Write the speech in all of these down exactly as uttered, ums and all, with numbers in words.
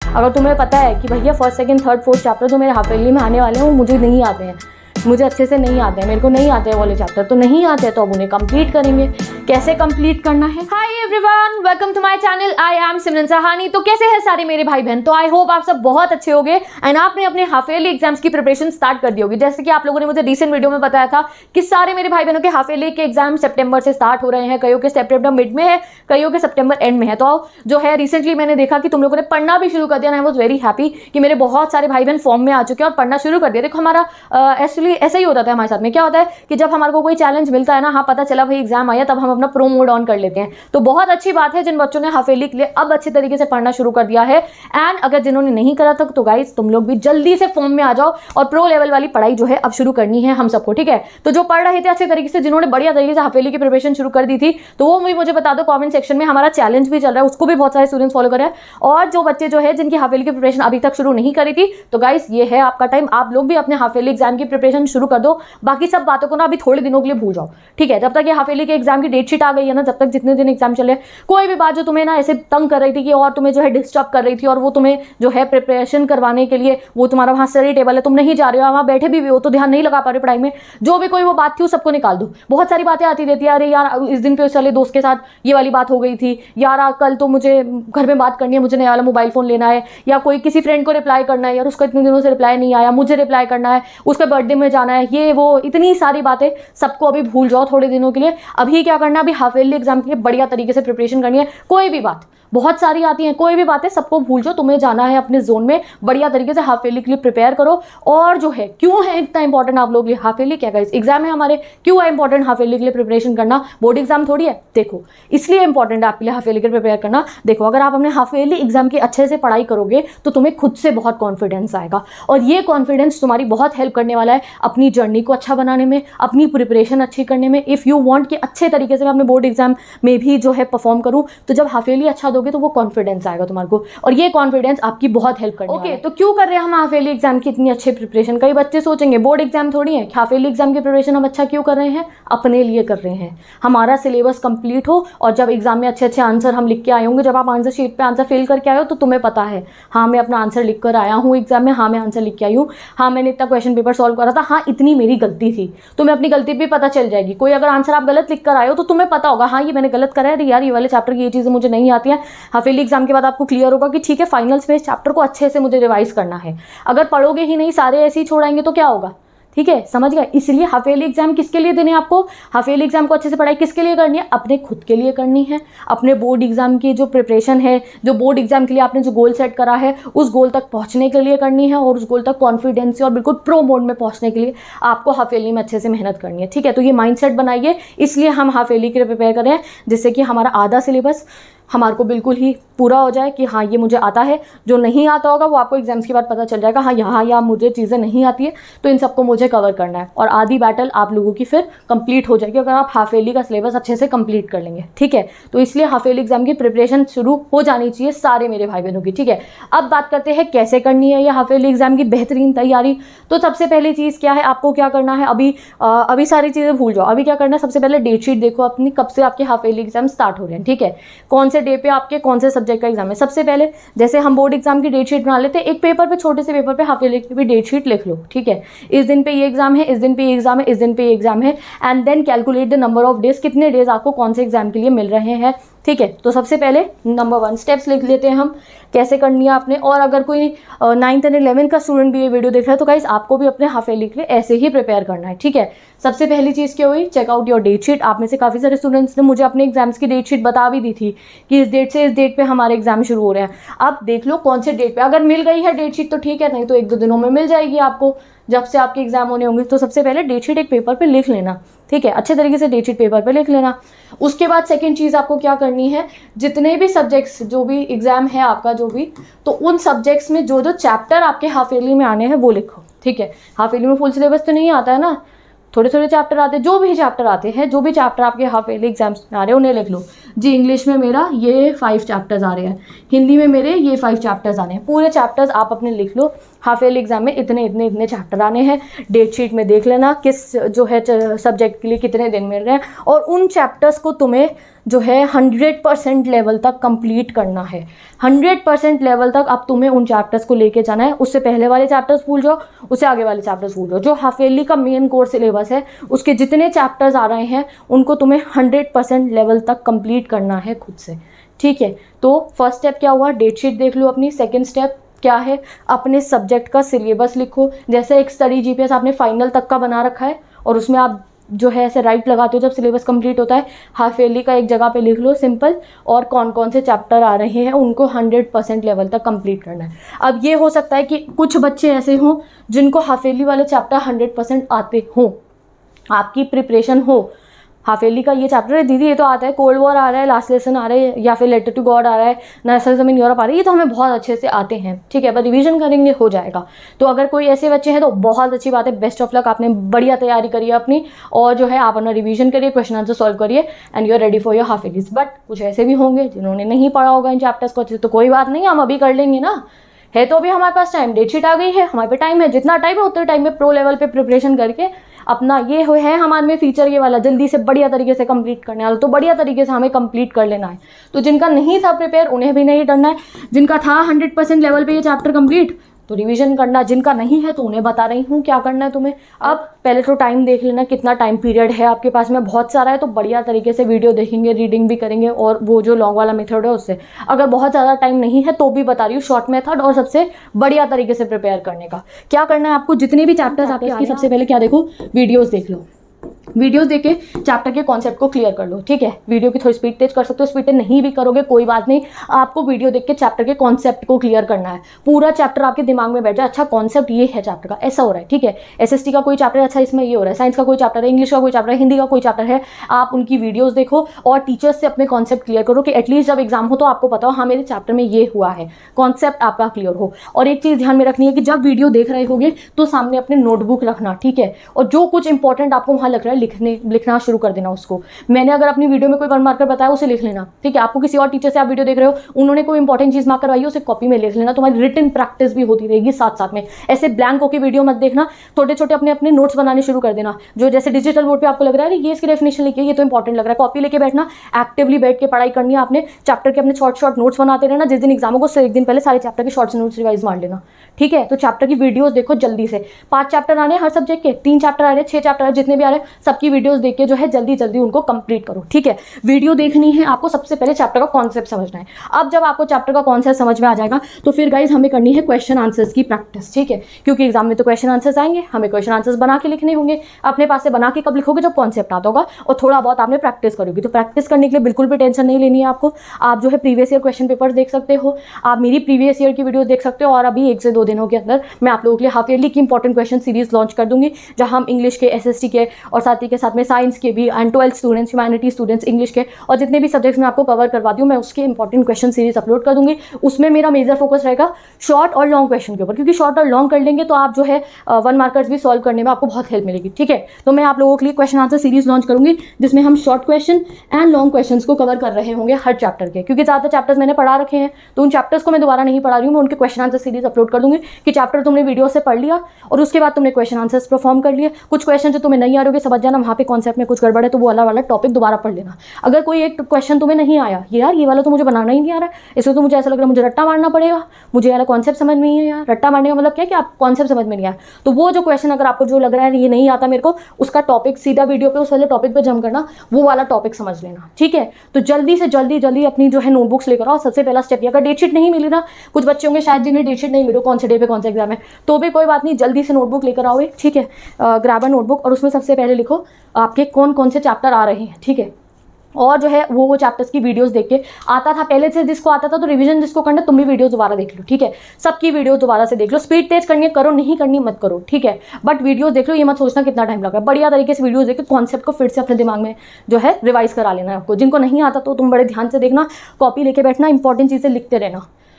अगर तुम्हें पता है कि भैया first second third fourth chapter जो मेरे हाफ ईयरली में आने वाले हैं वो मुझे नहीं आते हैं, मुझे अच्छे से नहीं आते हैं, मेरे को नहीं आते हैं वाले चैप्टर, तो नहीं आते हैं तो अब उन्हें कंप्लीट करेंगे। कैसे कंप्लीट करना है? Hi everyone, welcome to my channel, I am Simran Sahani. तो कैसे हैं सारे मेरे भाई बहन? तो आई होप आप सब बहुत अच्छे होंगे एंड आपने अपने हाफ ईयरली एग्जाम्स की प्रिपरेशन स्टार्ट कर दी होगी। जैसे कि आप लोगों ने मुझे रिसेंट वीडियो में बताया था कि सारे मेरे भाई बहनों के हाफ ईयरली के एग्जाम सितंबर से स्टार्ट हो रहे हैं, कईयों के सितंबर मिड में है, कईयों के सितंबर एंड में है। तो जो है रिसेंटली मैंने देखा कि तुम लोगों ने पढ़ना भी शुरू कर दिया, आई वाज वेरी हैप्पी कि मेरे बहुत सारे भाई बहन फॉर्म में आ चुके हैं और पढ़ना शुरू कर दिया। देखो हमारा एक्चुअली ऐसा ही होता था हमारे साथ में। क्या होता है कि जब हमारे को कोई चैलेंज मिलता है ना, हाँ पता चला भाई एग्जाम आया, तब हम अपना प्रो मोड ऑन कर लेते हैं। तो बहुत अच्छी बात है जिन बच्चों ने हाफ ईयरली के लिए अब अच्छे तरीके से पढ़ना शुरू कर दिया है। एंड अगर जिन्होंने नहीं करा था तो गाइस तुम लोग भी जल्दी से फॉर्म में आ जाओ और प्रो लेवल वाली पढ़ाई जो है अब शुरू करनी है हम सबको, ठीक है? तो जो पढ़ रहे थे अच्छे तरीके से, जिन्होंने बढ़िया तरीके से हाफ ईयरली की प्रिपरेशन शुरू कर दी थी, तो वो भी मुझे बता दो कमेंट सेक्शन में। हमारा चैलेंज भी चल रहा है, उसको भी बहुत सारे स्टूडेंट्स फॉलो कर रहे हैं। और जो बच्चे जो है जिनकी हाफ ईयरली की प्रिपरेशन अभी तक शुरू नहीं करी थी, तो गाइस ये है आपका टाइम, आप लोग भी अपने हाफ ईयरली एग्जाम की प्रिपरेशन शुरू कर दो। बाकी सब बातों को ना अभी थोड़े दिनों के लिए भूल जाओ, ठीक है? जब तक ये हाफ ईयरली के एग्जाम की डेट शीट आ गई है ना, जब तक जितने दिन एग्जाम चल रहे हैं, कोई भी बात जो तुम्हें ना ऐसे तंग कर रही थी कि और तुम्हें जो है डिस्टर्ब कर रही थी और वो तुम्हें जो है प्रिपरेशन करवाने के लिए वो तुम्हारा वहाँ स्टडी टेबल है, तुम नहीं जा रहे हो, वहाँ बैठे भी हो तो ध्यान नहीं लगा पा रहे पढ़ाई में, जो भी कोई वो बात थी वो सबको निकाल दो। बहुत सारी बातें आती रहती है, अरे यार इस दिन पे उस वाले दोस्त के साथ ये वाली बात हो गई थी, यार कल तो मुझे घर में बात करनी है, मुझे नया वाला मोबाइल फोन लेना है, या कोई किसी फ्रेंड को रिप्लाई करना है, यार उसका इतने दिनों से रिप्लाई नहीं आया, मुझे रिप्लाई करना है, उसका बर्थडे में जाना है, ये वो इतनी सारी बातें सबको अभी भूल जाओ थोड़े दिनों के लिए। अभी क्या करना है, अभी हाफ ईयरली एग्जाम के लिए बढ़िया तरीके से प्रिपरेशन करनी है। कोई भी बात, बहुत सारी आती हैं, कोई भी बातें सबको भूल जाओ, तुम्हें जाना है अपने जोन में, बढ़िया तरीके से हाफ ईयरली के लिए प्रिपेयर करो। और जो है क्यों है इतना इंपॉर्टेंट आप लोग हाफ ईयरली, क्या गाइस एग्जाम है हमारे, क्यों है इंपॉर्टेंट हाफ ईयरली के लिए प्रिपरेशन करना? बोर्ड एग्जाम थोड़ी है, देखो इसलिए इंपॉर्टेंट है आपके लिए हाफ ईयरली के लिए प्रिपेयर करना। देखो अगर आप अपने हाफ ईयरली एग्जाम की अच्छे से पढ़ाई करोगे तो तुम्हें खुद से बहुत कॉन्फिडेंस आएगा, और ये कॉन्फिडेंस तुम्हारी बहुत हेल्प करने वाला है अपनी जर्नी को अच्छा बनाने में, अपनी प्रिपरेशन अच्छी करने में। इफ़ यू वांट कि अच्छे तरीके से मैं अपने बोर्ड एग्जाम में भी जो है परफॉर्म करूँ, तो जब हाफ ईयरली अच्छा दोगे तो वो कॉन्फिडेंस आएगा तुम्हारे को, और ये कॉन्फिडेंस आपकी बहुत हेल्प करेगा। ओके, तो क्यों कर रहे हैं हम हाफ ईयरली एग्जाम की इतनी अच्छी प्रिपरेशन? कई बच्चे सोचेंगे बोर्ड एग्जाम थोड़ी है, हाफ ईयरली एग्जाम की प्रिपरेशन हम अच्छा क्यों कर रहे हैं? अपने लिए कर रहे हैं, हमारा सिलेबस कंप्लीट हो, और जब एग्जाम में अच्छे अच्छे आंसर हम लिख के आए होंगे, जब आप आंसर शीट पे आंसर फिल करके आए हो तो तुम्हें पता है हाँ मैं अपना आंसर लिख कर आया हूँ एग्जाम में, हाँ मैं आंसर लिख के आई हूँ, हाँ मैंने इतना क्वेश्चन पेपर सॉल्व करा था, हाँ इतनी मेरी गलती थी। तुम्हें अपनी गलती भी पता चल जाएगी। कोई अगर आंसर आप गलत लिख कर आए हो तो तुम्हें पता होगा हाँ ये मैंने गलत करा है, यार ये वाले चैप्टर की ये चीज़ें मुझे नहीं आती है। हाफ ईयरली एग्जाम के बाद आपको क्लियर होगा कि ठीक है फाइनल्स में इस चैप्टर को अच्छे से मुझे रिवाइज करना है। अगर पढ़ोगे ही नहीं, सारे ऐसे ही छोड़ाएंगे तो क्या होगा? ठीक है, समझ गए? इसलिए हाफ ईयरली एग्जाम किसके लिए देने हैं आपको? हाफ ईयरली एग्जाम को अच्छे से पढ़ाई किसके लिए करनी है? अपने खुद के लिए करनी है, अपने बोर्ड एग्जाम की जो प्रिपरेशन है, जो बोर्ड एग्जाम के लिए आपने जो गोल सेट करा है उस गोल तक पहुंचने के लिए करनी है, और उस गोल तक कॉन्फिडेंस से और बिल्कुल प्रो मोड में पहुंचने के लिए आपको हाफ ईयरली में अच्छे से मेहनत करनी है, ठीक है? तो ये माइंडसेट बनाइए, इसलिए हम हाफ ईयरली के लिए प्रिपेयर कर रहे हैं, जिससे कि हमारा आधा सिलेबस हमारे को बिल्कुल ही पूरा हो जाए कि हाँ ये मुझे आता है। जो नहीं आता होगा वो आपको एग्जाम्स के बाद पता चल जाएगा, हाँ यहाँ या मुझे चीज़ें नहीं आती है, तो इन सबको मुझे कवर करना है, और आधी बैटल आप लोगों की फिर कंप्लीट हो जाएगी अगर आप हाफ ईयरली का सिलेबस अच्छे से कंप्लीट कर लेंगे, ठीक है? तो इसलिए हाफ ईयरली एग्जाम की प्रिपरेशन शुरू हो जानी चाहिए सारे मेरे भाई बहनों की, ठीक है? अब बात करते हैं कैसे करनी है ये हाफ ईयरली एग्जाम की बेहतरीन तैयारी। तो सबसे पहली चीज़ क्या है, आपको क्या करना है, अभी आ, अभी सारी चीज़ें भूल जाओ। अभी क्या करना है, सबसे पहले डेट शीट देखो अपनी, कब से आपके हाफ ईयरली एग्जाम स्टार्ट हो रहे हैं, ठीक है? कौन से डे पे आपके कौन से सब्जेक्ट का एग्जाम है। सबसे पहले जैसे हम बोर्ड एग्जाम की डेट शीट बना लेते हैं, एक पेपर पे, छोटे से पेपर पे हाफ ईयरली की भी डेट शीट लिख लो, ठीक है? इस दिन पे ये एग्जाम है, इस दिन पे ये एग्जाम है, इस दिन पे ये एग्जाम है, and then calculate the number of days, कितने डेज आपको कौन से एग्जाम के लिए मिल रहे हैं, ठीक है? तो सबसे पहले नंबर वन स्टेप्स लिख लेते हैं हम, कैसे करनी है आपने। और अगर कोई नाइन्थ एंड इलेवेंथ का स्टूडेंट भी ये वीडियो देख रहा है तो गाइस आपको भी अपने हाफ ईयरली के लिए ऐसे ही प्रिपेयर करना है, ठीक है? सबसे पहली चीज़ क्या हुई, check out your date sheet. आप में से काफ़ी सारे स्टूडेंट्स ने मुझे अपने एग्जाम्स की डेट शीट बता भी दी थी कि इस डेट से इस डेट पे हमारे एग्जाम शुरू हो रहे हैं। आप देख लो कौन से डेट पे, अगर मिल गई है डेट शीट तो ठीक है, नहीं तो एक दो दिनों में मिल जाएगी आपको जब से आपके एग्जाम होने होंगे। तो सबसे पहले डेट शीट एक पेपर पे लिख लेना, ठीक है? अच्छे तरीके से डेट शीट पेपर पे लिख लेना। उसके बाद सेकंड चीज़ आपको क्या करनी है, जितने भी सब्जेक्ट्स, जो भी एग्जाम है आपका जो भी, तो उन सब्जेक्ट्स में जो जो चैप्टर आपके हाफ ईयरली में आने हैं वो लिखो, ठीक है? हाफ ईयरली में फुल सिलेबस तो नहीं आता है ना, थोड़े थोड़े चैप्टर आते हैं, जो भी चैप्टर आते हैं, जो भी चैप्टर आपके हाफ ईयरली एग्जाम्स में आ रहे हैं उन्हें लिख लो जी। इंग्लिश में मेरा ये फाइव चैप्टर्स आ रहे हैं, हिंदी में मेरे ये फाइव चैप्टर्स आने हैं, पूरे चैप्टर्स आप अपने लिख लो। हाफ ईयरली एग्जाम में इतने इतने इतने चैप्टर आने हैं, डेट शीट में देख लेना किस जो है सब्जेक्ट के लिए कितने दिन मिल रहे हैं, और उन चैप्टर्स को तुम्हें जो है हंड्रेड परसेंट लेवल तक कंप्लीट करना है। हंड्रेड परसेंट लेवल तक अब तुम्हें उन चैप्टर्स को लेके जाना है। उससे पहले वाले चैप्टर्स भूल जाओ, उससे आगे वाले चैप्टर्स भूल जाओ। जो हाफ ईयरली का मेन कोर्स सिलेबस है उसके जितने चैप्टर्स आ रहे हैं उनको तुम्हें हंड्रेड परसेंट लेवल तक कंप्लीट करना है खुद से, ठीक है। तो फर्स्ट स्टेप क्या हुआ, डेट शीट देख लो अपनी। सेकेंड स्टेप क्या है, अपने सब्जेक्ट का सिलेबस लिखो। जैसे एक स्टडी जीपीएस आपने फाइनल तक का बना रखा है और उसमें आप जो है ऐसे राइट लगाते हो जब सिलेबस कंप्लीट होता है, हाफ ईयरली का एक जगह पे लिख लो सिंपल, और कौन कौन से चैप्टर आ रहे हैं उनको हंड्रेड परसेंट लेवल तक कंप्लीट करना है। अब ये हो सकता है कि कुछ बच्चे ऐसे हों जिनको हाफ ईयरली वाले चैप्टर हंड्रेड परसेंट आते हों, आपकी प्रिपरेशन हो, हाफ ईयरली का ये चैप्टर है दीदी ये तो आता है, कोल्ड वॉर आ रहा है, लास्ट लेसन आ रहा है, या फिर लेटर टू गॉड आ रहा है, नेशनलिज्म इन यूरोप आ रहा है, ये तो हमें बहुत अच्छे से आते हैं, ठीक है, पर रिवीजन करेंगे हो जाएगा। तो अगर कोई ऐसे बच्चे हैं तो बहुत अच्छी बात है, बेस्ट ऑफ लक, आपने बढ़िया तैयारी करी है अपनी, और जो है आप अपना रिवीजन करिए, क्वेश्चन आंसर सॉल्व करिए, and you are ready for your half yearlies. But कुछ ऐसे भी होंगे जिन्होंने नहीं पढ़ा होगा इन चैप्टर्स को अच्छे, तो कोई बात नहीं, हम अभी कर लेंगे ना, है तो अभी हमारे पास टाइम, डेट शीट आ गई है, हमारे पे टाइम है, जितना टाइम है उतने टाइम में प्रो लेवल पे प्रिपरेशन करके अपना ये हो है हमारे में फीचर ये वाला, जल्दी से बढ़िया तरीके से कंप्लीट करने वाला, तो बढ़िया तरीके से हमें कंप्लीट कर लेना है। तो जिनका नहीं था प्रिपेयर उन्हें भी नहीं करना है, जिनका था हंड्रेड परसेंट लेवल पे ये चैप्टर कंप्लीट तो रिवीजन करना, जिनका नहीं है तो उन्हें बता रही हूँ क्या करना है तुम्हें। अब पहले तो टाइम देख लेना, कितना टाइम पीरियड है आपके पास में, बहुत सारा है तो बढ़िया तरीके से वीडियो देखेंगे, रीडिंग भी करेंगे, और वो जो लॉन्ग वाला मेथड है उससे। अगर बहुत ज़्यादा टाइम नहीं है तो भी बता रही हूँ शॉर्ट मेथड और सबसे बढ़िया तरीके से प्रिपेयर करने का। क्या करना है आपको, जितने भी चैप्टर्स आपके, सबसे पहले क्या देखो, वीडियोज़ देख लो। वीडियोस देख के चैप्टर के कॉन्सेप्ट को क्लियर कर लो, ठीक है। वीडियो की थोड़ी स्पीड तेज कर सकते हो, स्पीड तेज नहीं भी करोगे कोई बात नहीं, आपको वीडियो देख के चैप्टर के कॉन्सेप्ट को क्लियर करना है। पूरा चैप्टर आपके दिमाग में बैठ जाए, अच्छा कॉन्सेप्ट ये है चैप्टर का, ऐसा हो रहा है, ठीक है। एसएसटी का कोई चैप्टर, अच्छा इसमें ये हो रहा है, साइंस का कोई चैप्टर है, इंग्लिश का कोई चैप्टर है, हिंदी का कोई चैप्टर है, आप उनकी वीडियोज देखो और टीचर्स से अपने कॉन्सेप्ट क्लियर करो कि एटलीस्ट जब एग्जाम हो तो आपको पता हो हाँ मेरे चैप्टर में ये हुआ है, कॉन्सेप्ट आपका क्लियर हो। और एक चीज़ ध्यान में रखनी है कि जब वीडियो देख रहे होगे तो सामने अपने नोटबुक रखना, ठीक है, और जो कुछ इंपॉर्टेंट आपको वहाँ लग रहा है लिखने लिखना शुरू कर देना उसको। मैंने अगर अपनी वीडियो में कोई वन मार्कर बताया उसे लिख लेना, ठीक है। आपको किसी और टीचर से आप वीडियो देख रहे हो, उन्होंने कोई इंपॉर्टेंट चीज मार्क करवाई है उसे कॉपी में लिख लेना, तुम्हारी रिटन प्रैक्टिस भी होती रहेगी साथ साथ में। ऐसे ब्लैंक होकर वीडियो मत देखना, छोटे छोटे अपने अपने नोट्स बनाने शुरू कर देना। जो जैसे डिजिटल बोर्ड पे आपको लग रहा है ये इसकी डेफिनेशन लिखी है, ये तो इंपॉर्टेंट लग रहा है, कॉपी लेके बैठना, एक्टिवली बैठ के पढ़ाई करनी है आपने, चैप्टर के अपने शॉर्ट शॉर्ट नोट्स बनाते रहना। जिस दिन एग्जाम को उससे एक दिन पहले सारे चैप्टर के शॉर्ट्स नोट्स रिवाइज मार लेना, ठीक है। तो चैप्टर की वीडियोस देखो जल्दी से, पांच चैप्टर आ रहे हैं हर सब्जेक्ट के, तीन चैप्टर आ रहे हैं, छह चैप्टर आ रहे हैं, जितने भी आ रहे हैं सबकी वीडियोस देख के जो है जल्दी जल्दी उनको कंप्लीट करो, ठीक है। वीडियो देखनी है आपको, सबसे पहले चैप्टर का कॉन्सेप्ट समझना है। अब जब आपको चैप्टर का कॉन्सेप्ट समझ में आ जाएगा तो फिर गाइज हमें करनी है क्वेश्चन आंसर्स की प्रैक्टिस, ठीक है, क्योंकि एग्जाम में तो क्वेश्चन आंसर्स आएंगे, हमें क्वेश्चन आंसर्स बना के लिखने होंगे। अपने पास से बना के कब लिखोगे, जब कॉन्सेप्ट आता होगा और थोड़ा बहुत आपने प्रैक्टिस करोगी। तो प्रैक्टिस करने के लिए बिल्कुल भी टेंशन नहीं लेनी है आपको। आप जो है प्रीवियस ईयर क्वेश्चन पेपर देख सकते हो, आप मेरी प्रीवियस ईयर की वीडियो देख सकते हो, और अभी एक से दो दिनों के अंदर मैं आप लोगों के लिए हाफ ईयरली की इंपॉर्टेंट क्वेश्चन सीरीज लॉन्च कर दूंगी, जहां हम इंग्लिश के, एसएसटी के और साथ ही के साथ में साइंस के भी, and twelfth students, humanity students, English के और जितने भी सब्जेक्ट्स में आपको कवर करवा दूँ मैं उसके इंपॉर्टेंट क्वेश्चन सीरीज अपलोड कर दूंगी। उसमें मेरा मेजर फोकस रहेगा शॉर्ट और लॉन्ग क्वेश्चन के ऊपर, क्योंकि शॉर्ट और लॉन्ग कर लेंगे तो आप जो है वन मार्कर्स भी सॉल्व करने में आपको बहुत हेल्प मिलेगी, ठीक है। तो मैं आप लोगों के लिए क्वेश्चन आंसर सीरीज लॉन्च करूंगी जिसमें हम short question and long question को कवर कर रहे होंगे हर चैप्टर के, क्योंकि ज़्यादातर चैप्टर्स मैंने पढ़ा रखे हैं तो उन चैप्टर्स को मैं दोबारा नहीं पढ़ा रही हूँ, मैं उनके क्वेश्चन आंसर सीरीज अपलोड कर दूंगी कि चैप्टर तुमने वीडियो से पढ़ लिया और उसके बाद तुमने क्वेश्चन आंसर्स परफॉर्म कर लिए। कुछ क्वेश्चन जो तुम्हें नहीं आ रहे समझ जाना, वहाँ पे कॉन्सेप्ट में कुछ गड़बड़ है तो वो वाला वाला टॉपिक दोबारा पढ़ लेना। अगर कोई एक क्वेश्चन तुम्हें नहीं आया, ये यार ये वाला तो मुझे बनाना ही नहीं आ रहा है, इसमें तो मुझे ऐसा लग रहा है मुझे रट्टा मारना पड़ेगा, मुझे वाला कॉन्सेप्ट समझ में नहीं है यार, रट्टा मारने का मतलब क्या है कि आप कॉन्सेप्ट समझ में नहीं आया, तो वो जो क्वेश्चन अगर आपको जो लग रहा है ये नहीं आता मेरे को, उसका टॉपिक सीधा वीडियो पे उस वाले टॉपिक पे जम करना, वो वाला टॉपिक समझ लेना, ठीक है। तो जल्दी से जल्दी जल्दी अपनी जो है नोटबुक्स लेकर आओ। सबसे पहला स्टेप, अगर डेट शीट नहीं मिली ना, कुछ बच्चे होंगे शायद जिन्हें डेट शीट नहीं मिलो कौन से डे पे कौन सा एग्जाम है, तो भी कोई बात नहीं, जल्दी से नोटबुक लेकर आओ, ठीक है। ग्रैब अ नोटबुक और उसमें सबसे पहले लिखो आपके कौन कौन से चैप्टर आ रहे हैं, ठीक है। और जो है वो वो चैप्टर्स की वीडियोस देख के, आता था पहले से जिसको आता था तो रिवीजन जिसको करना तुम भी वीडियोस दोबारा देख लो, ठीक है। सबकी वीडियो दोबारा से देख लो, स्पीड तेज करनी है करो, नहीं करनी मत करो, ठीक है, बट वीडियोस देख लो, ये मत सोचना कितना टाइम लगा। बढ़िया तरीके से वीडियोस देख के कॉन्सेप्ट को फिर से अपने दिमाग में जो है रिवाइज करा लेना है आपको। जिनको नहीं आता तो तुम बड़े ध्यान से देखना, कॉपी लेके बैठना, इंपॉर्टेंट चीज़ें लिखते रहना।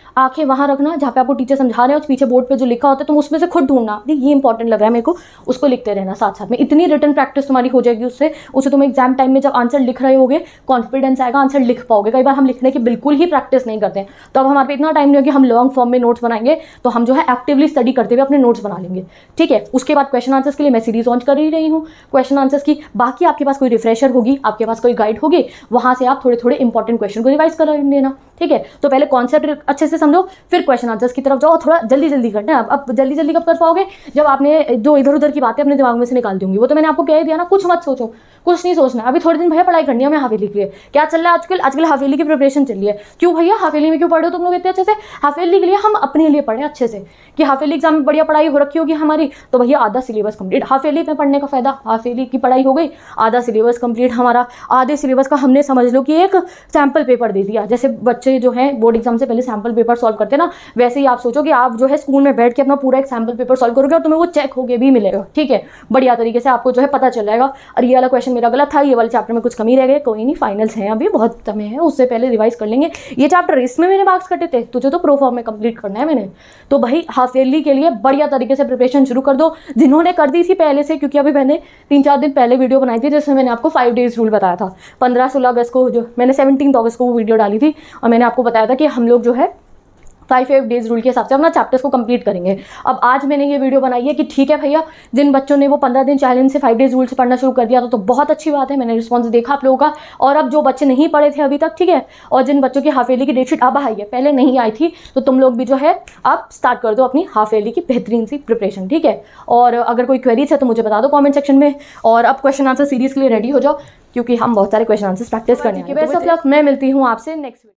आंखें वहाँ रखना जहाँ पे आपको टीचर समझा रहे हैं, पीछे बोर्ड पे जो लिखा होता है तुम उसमें से खुद ढूंढना, ये इंपॉर्टेंट लग रहा है मेरे को, उसको लिखते रहना साथ साथ में। इतनी रिटन प्रैक्टिस तुम्हारी हो जाएगी उससे, उससे तुम एग्जाम टाइम में जब आंसर लिख रहे होगे कॉन्फिडेंस आएगा, आंसर लिख पाओगे। कई बार हम लिखने की बिल्कुल ही प्रैक्टिस नहीं करते हैं, तो अब हमारे पे इतना टाइम नहीं होगा हम लॉन्ग फॉर्म में नोट्स बनाएंगे, तो हम जो है एक्टिवली स्टडी करते हुए अपने नोट्स बना लेंगे, ठीक है। उसके बाद क्वेश्चन आंसर्स के लिए मैं सीरीज लॉन्च कर ही रही हूँ क्वेश्चन आंसर्स की। बाकी आपके पास कोई रिफ्रेशर होगी, आपके पास कोई गाइड होगी, वहाँ से आप थोड़े थोड़े इंपॉर्टेंट क्वेश्चन को रिवाइज कर लेना, ठीक है। तो पहले कॉन्सेप्ट अच्छे से समझो, फिर क्वेश्चन आंसर्स की तरफ जाओ, थोड़ा जल्दी जल्दी करना है। अब जल्दी जल्दी कब कर पाओगे, जब आपने जो इधर उधर की बातें अपने दिमाग में से निकाल दी होंगी। वो तो मैंने आपको कह ही दिया ना, कुछ मत सोचो, कुछ नहीं सोचना। अभी थोड़े दिन भैया पढ़ाई करनी है हमें हाफेली के लिए। क्या चल रहा है आजकल, आजकल हाफेली की प्रिपरेशन चल रही है। क्यों भैया हाफेली में क्यों पढ़ रहे हो तुम लोग इतने अच्छे से? हाफेली के लिए हम अपने लिए पढ़े अच्छे से, कि हाफेली एग्जाम में बढ़िया पढ़ाई हो रखी होगी हमारी, तो भैया आधा सिलेबस कंप्लीट। हाफेली में पढ़ने का फायदा, हाफेली की पढ़ाई हो गई, आधा सिलेबस कंप्लीट हमारा। आधे सिलेबस का हमने समझ लो कि एक सैम्पल पेपर दे दिया। जैसे बच्चे जो है बोर्ड एग्जाम से पहले सैम्पल पेपर सॉल्व करते हैं ना, वैसे ही आप सोचो कि आप जो है स्कूल में बैठ के अपना पूरा एक सैम्पल पेपर सॉल्व करोगे और तुम्हें वो चेक होके भी मिलेगा, ठीक है। बढ़िया तरीके से आपको जो है पता चल जाएगा। और ये वाला क्वेश्चन मेरा गलत था, ये वाले चैप्टर में कुछ कमी रह गई, कोई नहीं, फाइनल्स हैं अभी, बहुत समय है, उससे पहले रिवाइज कर लेंगे। ये चैप्टर इसमें मैंने मार्क्स कटे थे, तुझे तो प्रो फॉर्म में कंप्लीट करना है मैंने। तो भाई हाफ ईयरली के लिए बढ़िया तरीके से प्रिपरेशन शुरू कर दो, जिन्होंने कर दी थी पहले से, क्योंकि अभी मैंने तीन चार दिन पहले वीडियो बनाई थी जिसमें मैंने आपको फाइव डेज रूल बताया था। पंद्रह सोलह अगस्त को जो मैंने सेवनटीन अगस्त को वो वीडियो डाली थी, और मैंने आपको बताया था कि हम लोग जो है फाइव फाइव डेज रूल के हिसाब से अपना चैप्टर्स को कंप्लीट करेंगे। अब आज मैंने ये वीडियो बनाई है कि ठीक है भैया, जिन बच्चों ने वो पंद्रह दिन चैलेंज से फाइव डेज रूल से पढ़ना शुरू कर दिया तो, तो बहुत अच्छी बात है, मैंने रिस्पॉन्स देखा आप लोगों का। और अब जो बच्चे नहीं पढ़े थे अभी तक, ठीक है, और जिन बच्चों की हाफ ईयरली की डेटशीट अब आई है, पहले नहीं आई थी, तो तुम लोग भी जो है अब स्टार्ट कर दो अपनी हाफ ईयरली की बेहतरीन सी प्रिपरेशन, ठीक है। और अगर कोई क्वेरीज है तो मुझे बता दो कॉमेंट सेक्शन में, और अब क्वेश्चन आंसर सीरीज के लिए रेडी हो जाओ, क्योंकि हम बहुत सारे क्वेश्चन आंसर प्रैक्टिस करने हैं। बेस्ट ऑफ लक, मैं मिलती हूँ आपसे नेक्स्ट वीडियो।